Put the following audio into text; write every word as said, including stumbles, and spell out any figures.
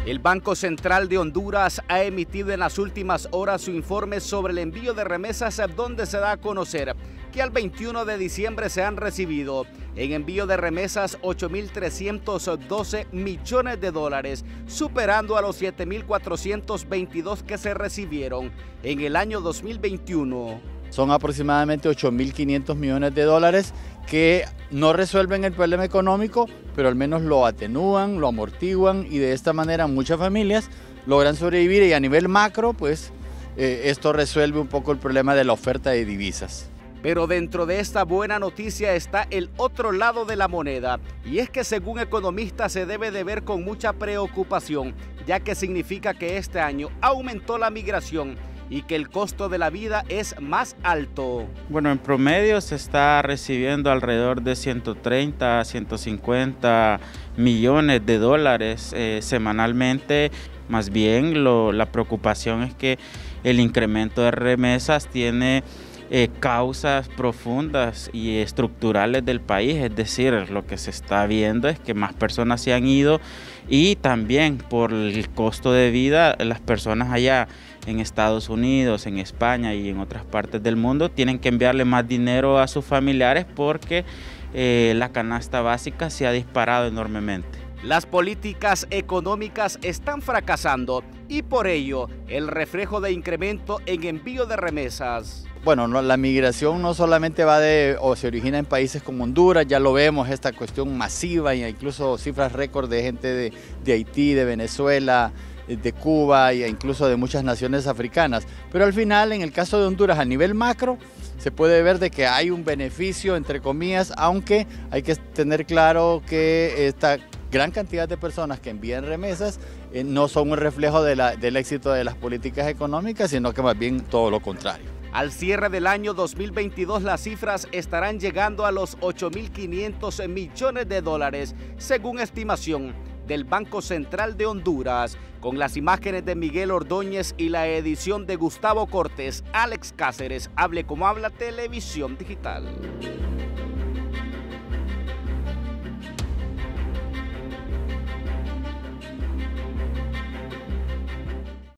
El Banco Central de Honduras ha emitido en las últimas horas su informe sobre el envío de remesas, donde se da a conocer que al veintiuno de diciembre se han recibido en envío de remesas ocho mil trescientos doce millones de dólares, superando a los siete mil cuatrocientos veintidós que se recibieron en el año dos mil veintiuno. Son aproximadamente ocho mil quinientos millones de dólares que no resuelven el problema económico, pero al menos lo atenúan, lo amortiguan y de esta manera muchas familias logran sobrevivir y a nivel macro, pues eh, esto resuelve un poco el problema de la oferta de divisas. Pero dentro de esta buena noticia está el otro lado de la moneda, y es que según economistas se debe de ver con mucha preocupación, ya que significa que este año aumentó la migración y que el costo de la vida es más alto. Bueno, en promedio se está recibiendo alrededor de ciento treinta a ciento cincuenta millones de dólares eh, semanalmente. Más bien lo, la preocupación es que el incremento de remesas tiene eh, causas profundas y estructurales del país, es decir, lo que se está viendo es que más personas se han ido y también por el costo de vida las personas allá en Estados Unidos, en España y en otras partes del mundo tienen que enviarle más dinero a sus familiares porque eh, la canasta básica se ha disparado enormemente. Las políticas económicas están fracasando y por ello el reflejo de incremento en envío de remesas. Bueno, no, la migración no solamente va de o se origina en países como Honduras, ya lo vemos, esta cuestión masiva e incluso cifras récord de gente de, de Haití, de Venezuela, de Cuba e incluso de muchas naciones africanas. Pero al final, en el caso de Honduras, a nivel macro, se puede ver de que hay un beneficio, entre comillas, aunque hay que tener claro que esta gran cantidad de personas que envían remesas eh, no son un reflejo de la, del éxito de las políticas económicas, sino que más bien todo lo contrario. Al cierre del año dos mil veintidós, las cifras estarán llegando a los ocho mil quinientos millones de dólares, según estimación del Banco Central de Honduras. Con las imágenes de Miguel Ordóñez y la edición de Gustavo Cortés, Alex Cáceres, Hable como habla Televisión Digital.